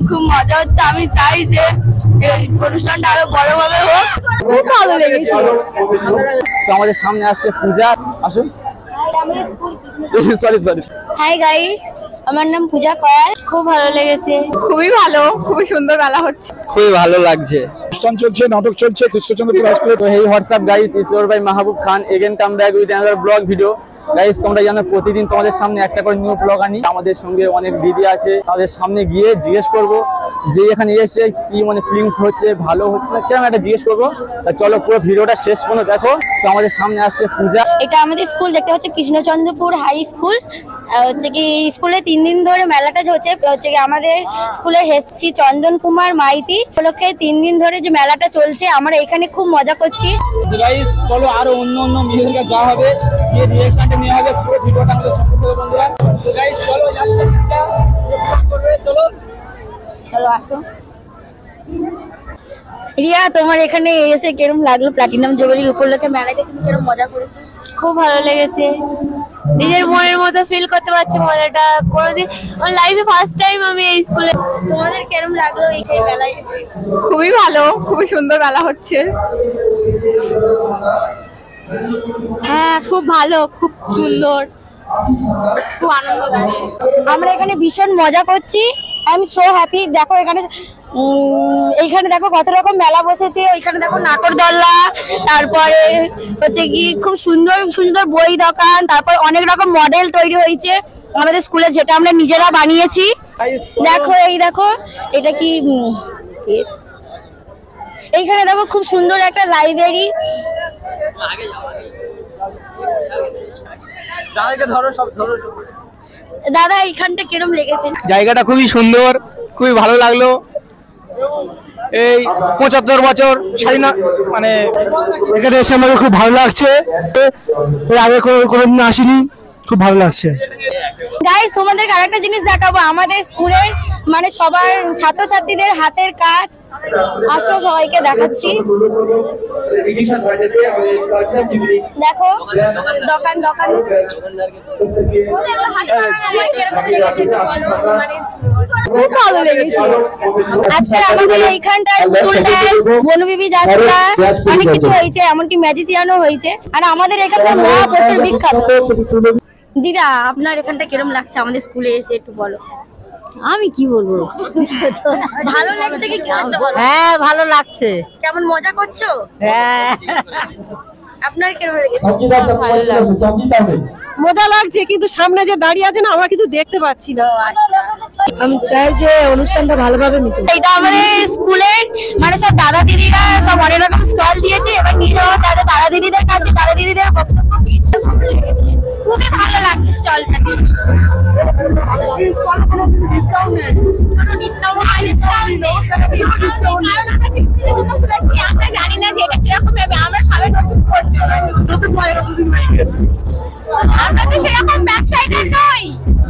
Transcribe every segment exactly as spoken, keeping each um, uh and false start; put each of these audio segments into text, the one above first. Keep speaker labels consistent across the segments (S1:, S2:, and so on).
S1: খুব মজা হচ্ছে। আমি চাই যে এই অনুষ্ঠানটা আরো বড়ভাবে হোক। খুব ভালো লেগেছে।
S2: আমাদের সামনে আসছে পূজা, আসুন। সরি সরি
S1: হাই গাইস, আমার নাম পূজা কয়াল। খুব ভালো লেগেছে, খুবই ভালো, খুবই সুন্দর মেলা হচ্ছে,
S2: খুবই ভালো লাগছে। অনুষ্ঠান চলছে, নাটক চলছে কৃষ্ণচন্দ্রপুর হাই স্কুলে। তো hey what's up guys, it's your boy Mahbub Khan again come back with another vlog video. Guys, তোমরা জানো প্রতিদিন তোমাদের সামনে একটা করে নিউ ব্লগ আনি। আমাদের সঙ্গে অনেক দিদি আছে, তাদের সামনে গিয়ে জিজ্ঞেস করবো যে এখানে এসে কি মানে ফিলিংস হচ্ছে, ভালো হচ্ছে না কেমন, একটা জিজ্ঞেস করবো। চলো পুরো ভিডিওটা শেষ পর্যন্ত দেখো। আমাদের সামনে আসছে পূজা।
S1: এটা আমাদের স্কুল দেখতে হচ্ছে কৃষ্ণচন্দ্রপুর হাই স্কুল। হচ্ছে কি স্কুলে তিন দিন ধরে মেলাটা হচ্ছে হচ্ছে কি আমাদের স্কুলের হেড শ্রী চন্দন কুমার মাইতি উপলক্ষে তিন দিন ধরে যে মেলাটা চলছে, আমরা এখানে খুব মজা করছি।
S2: গাইস চলো আরো অন্য অন্য মিউজিকে যা হবে এই রিঅ্যাকশনটা নিয়ে হবে, পুরো ভিডিওটা আমাদের সাথে থাকো বন্ধুরা। তো গাইস চলো যাচ্ছে চলো
S1: চলো আসো। রিয়া, তোমার এখানে এসে কিরকম লাগলো? প্লাটিনাম জুয়েলারির উপলক্ষে মেলাতে তুমি কিরকম মজা করেছো?
S3: খুব ভালো লেগেছে, নিজের মনের মতো ফিল করতে পারছি মজাটা। কোনোদিন লাইফে ফার্স্ট টাইম আমি এই স্কুলে।
S1: তোমাদের কিরকম লাগলো এই মেলায় এসে?
S3: খুবই ভালো, খুবই সুন্দর মেলা হচ্ছে। হ্যাঁ খুব ভালো, খুব সুন্দর, খুব আনন্দ লাগে।
S1: আমরা এখানে ভীষণ মজা করছি। I am so happy. দেখো এখানে এইখানে দেখো কত রকম মেলা বসেছে। ওইখানে দেখো নাকরদোল্লা, তারপরে হচ্ছে কি খুব সুন্দর সুন্দর বই দোকান, তারপর অনেক রকম মডেল তৈরি হয়েছে আমাদের স্কুলে, যেটা আমরা নিজেরা বানিয়েছি। দেখো এই দেখো এটা কি, এইখানে দেখো খুব সুন্দর একটা লাইব্রেরি। দাদা এইখানটা কিরম লেগেছে?
S2: জায়গাটা খুবই সুন্দর, খুবই ভালো লাগলো। এই পঁচাত্তর বছর স্বাধীন মানে এখানে এসে আমাকে খুব ভালো লাগছে। এর আগে কোনোদিন আসিনি, খুব ভালো লাগছে।
S1: গাইস, তোমাদেরকে আরেকটা জিনিস দেখাবো, আমাদের স্কুলের মানে সবার ছাত্রছাত্রীদের হাতের কাজ। আসো সবাইকে দেখাচ্ছি। দেখো দোকান দোকান খুব ভালো লেগেছে। আজকে আমাদের এইখানটায় পুতুল ডান্স, বনবিবি যাত্রা, অনেক কিছু হয়েছে, এমনকি ম্যাজিশিয়ানও হয়েছে। আর আমাদের এখানকার মহা প্রচুর বিখ্যাত। দিদা, আপনার এখানটা কিরম লাগছে আমাদের স্কুলে এসে একটু বলো।
S3: আমি কি বলবো,
S1: ভালো লাগছে কি?
S3: হ্যাঁ ভালো লাগছে।
S1: কেমন মজা করছো?
S3: হ্যাঁ
S1: আপনার কিরম লেগেছে?
S3: ভালো লাগছে, মজা লাগছে, কিন্তু সামনে যে দাঁড়িয়ে আছে না, আমরা কিছু দেখতে পাচ্ছি না। আমি চাই যে অনুষ্ঠানটা ভালোভাবে নিতে।
S1: এটা আমাদের স্কুলের মানে সব দাদা দিদিরা সব অনেক রকম স্টল দিয়েছে। এবার নিয়ে যাবো তাদের দাদা দিদিদের কাছে, দাদা দিদিদের বক্তব্য খুবই ভালো লাগছে। স্টলটাতে আমরা জানি না যে এটা কিরকম হবে। আমরা সবাই নতুন করছি, আমরা তো সেরকম ব্যবসায়ীদের নই।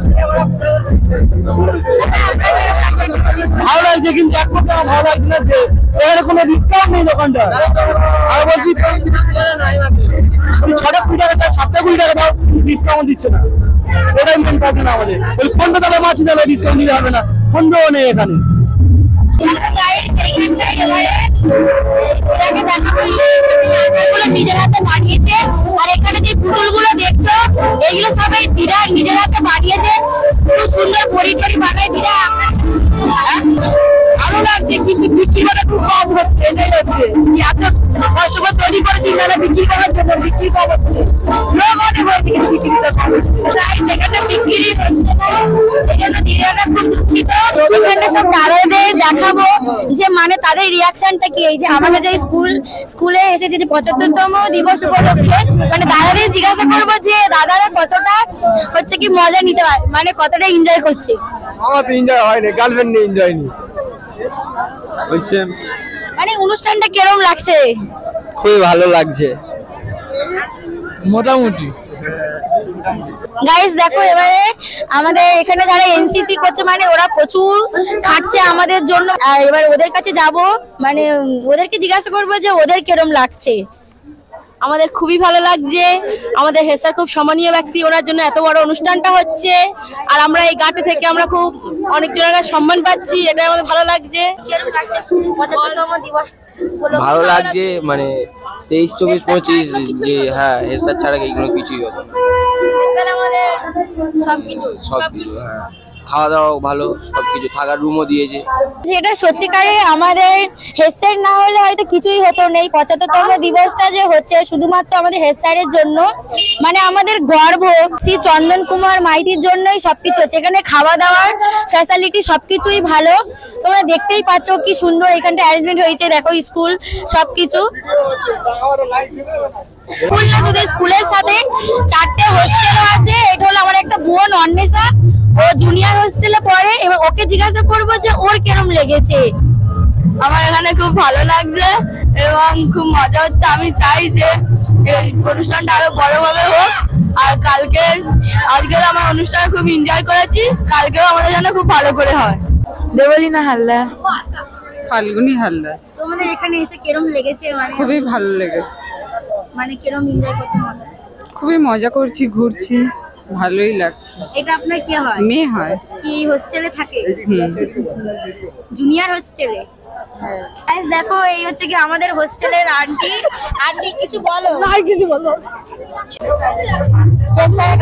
S2: ভালো লাগছে, কিন্তু একমাত্র আমার ভালো লাগছে না যে এখানে কোনো ডিসকাউন্ট নেই দোকানটা। আর বলছি ছটা কুড়ি টাকা দাও, সাতটা কুড়ি টাকা দাও, ডিসকাউন্ট দিচ্ছে না। ওটাই মেন প্রবলেম আমাদের। ওই ফোনটা তাহলে মাছি তাহলে ডিসকাউন্ট দিতে হবে না, ফোনটাও নেই এখানে।
S1: নিজের হাতে বানিয়েছে। আর এখানে যে পুতুল গুলো দেখছো, এগুলো সবাই দিদা নিজের হাতে বানিয়েছে। খুব সুন্দর পরি টরি বানায় দিদা। ভালো লাগছে, কিন্তু বিক্রি করা খুব কম হচ্ছে। এটাই হচ্ছে এত কষ্ট করে তৈরি করেছি যারা বিক্রি করার জন্য, বিক্রি কম হচ্ছে। লোক অনেক হয়েছে কিন্তু বিক্রিটা কম হচ্ছে, তাই সেখানে বিক্রি হচ্ছে না। এই জন্য দিদারা খুব দুঃখিত। এখানে সব দাদাদের দেখাবো যে মানে তাদের রিয়াকশনটা কি। এই যে আমাদের যে স্কুল স্কুলে এসেছে যে পঁচাত্তরতম দিবস উপলক্ষে, মানে দাদাদের জিজ্ঞাসা করবো যে দাদারা কতটা হচ্ছে কি মজা নিতে পারে, মানে কতটা এনজয় করছে।
S2: আমার তো এনজয় হয়নি, গার্লফ্রেন্ড নিয়ে এনজয় নি।
S1: মানে অনুষ্ঠানটা কিরকম লাগছে?
S2: খুবই ভালো লাগছে মোটামুটি।
S1: গাইস দেখো, এবারে আমাদের এখানে যারা এনসিসি করছে মানে ওরা প্রচুর খাটছে আমাদের জন্য। আর এবার ওদের কাছে যাব, মানে ওদেরকে জিজ্ঞাসা করবো যে ওদের কিরম লাগছে। আমাদের খুবই ভালো লাগছে। আমাদের হেড স্যার খুব সম্মানীয় ব্যক্তি, ওনার জন্য এত বড় অনুষ্ঠানটা হচ্ছে। আর আমরা এই ঘাটে থেকে আমরা খুব অনেক জনের সম্মান পাচ্ছি, এটা আমাদের ভালো লাগছে। পঁচাত্তরতম দিবস
S4: ভালো লাগছে, মানে তেইশ চব্বিশ পঁচিশ যে হ্যাঁ হেড স্যার ছাড়া এইগুলো কিছুই হতো না।
S1: আমাদের সবকিছু
S4: সবকিছু হ্যাঁ, খাওয়া দাওয়া ভালো, সবকিছু থাকার রুমও দিয়েছে।
S5: যেটা সত্যিকারে আমাদের হেড স্যার না হলে হয়তো কিছুই হতো না। এই পঁচাত্তরতম দিবসটা যে হচ্ছে শুধুমাত্র আমাদের হেড স্যারের জন্য, মানে আমাদের গর্ব শ্রী চন্দন কুমার মাইতির জন্যই সবকিছু হচ্ছে। এখানে খাওয়া দাওয়ার ফ্যাসিলিটি সবকিছুই ভালো, তোমরা দেখতেই পাচ্ছ কি সুন্দর এখানটা অ্যারেঞ্জমেন্ট হয়েছে। দেখো স্কুল সবকিছু, স্কুল না শুধু স্কুলের সাথে চারটে হোস্টেলও আছে। এটা হলো আমার একটা বোন অন্বেষা, ও জুনিয়র হোস্টেলে পড়ে। এবার ওকে জিজ্ঞাসা করবো যে ওর কেরম লেগেছে।
S1: আমার এখানে খুব ভালো লাগছে এবং খুব মজা হচ্ছে। আমি চাই যে এই অনুষ্ঠানটা আরো বড়ভাবে হোক। আর কালকে আজকের আমার অনুষ্ঠানে খুব এনজয় করেছি, কালকেও আমাদের জন্য খুব ভালো করে হয়। দেবলীনা হালদার।
S6: ফাল্গুনি হালদার।
S5: তোমাদের এখানে এসে কেরম লেগেছে? মানে
S6: খুবই ভালো লেগেছে,
S5: মানে কেরম এনজয় করছো?
S6: খুবই মজা করছি, ঘুরছি, ভালোই লাগছে।
S5: এটা আপনার কি হয়?
S6: মেয়ে হয়।
S5: কি হোস্টেলে থাকে?
S6: হুম।
S5: জুনিয়র হোস্টেলে। গাইস দেখো, এই হচ্ছে কি আমাদের হোস্টেলের আন্টি। আন্টি কিছু বলো।
S3: নাই কিছু বলো।
S5: কোথায়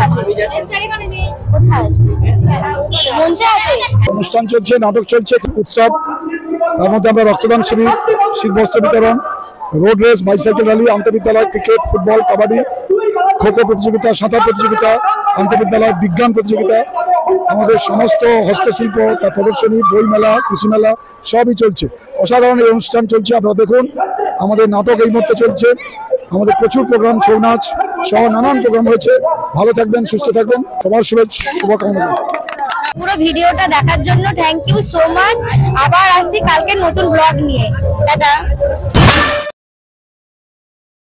S5: আছে? মঞ্চে আছে।
S7: অনুষ্ঠান চলছে, নাটক চলছে, উৎসব, তার মধ্যে আমরা রক্তদান শিবির, শীতবস্ত্র বিতরণ, রোড রেস, বাইসাইকেল র্যালি, আন্তঃবিদ্যালয় ক্রিকেট, ফুটবল, কাবাডি, খো খো প্রতিযোগিতা, সাঁতার প্রতিযোগিতা, আন্তঃবিদ্যালয় বিজ্ঞান প্রতিযোগিতা, আমাদের সমস্ত হস্তশিল্প, তার প্রদর্শনী, বই মেলা, কৃষি মেলা সবই চলছে। অসাধারণ এই অনুষ্ঠান চলছে, আপনারা দেখুন। আমাদের নাটক এই মুহূর্তে চলছে, আমাদের প্রচুর প্রোগ্রাম, ছৌ নাচ সহ নানান প্রোগ্রাম হয়েছে। ভালো থাকবেন, সুস্থ থাকবেন, সবার শুভেচ্ছা, শুভকামনা।
S5: পুরো ভিডিওটা দেখার জন্য থ্যাংক ইউ সো মাচ। আবার আসছি কালকে নতুন ব্লগ নিয়ে। টাটা।